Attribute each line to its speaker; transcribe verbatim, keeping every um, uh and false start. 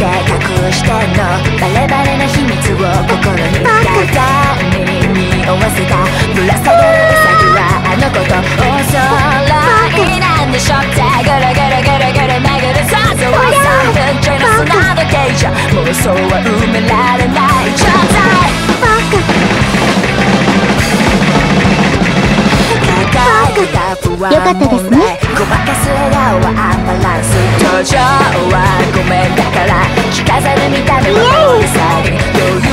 Speaker 1: 隠してんのバレバレな秘密を心に鏡に匂わせたぶら下がるウサギはあの子とお揃いなんでしょってぐるぐるぐるぐる巡る想像はさんぷんちょいの砂時計じゃ妄想は埋められない状態
Speaker 2: よかったですね。
Speaker 1: ごまかす笑顔はアンバランス登場はごめんだから着飾る見た目は大騒ぎ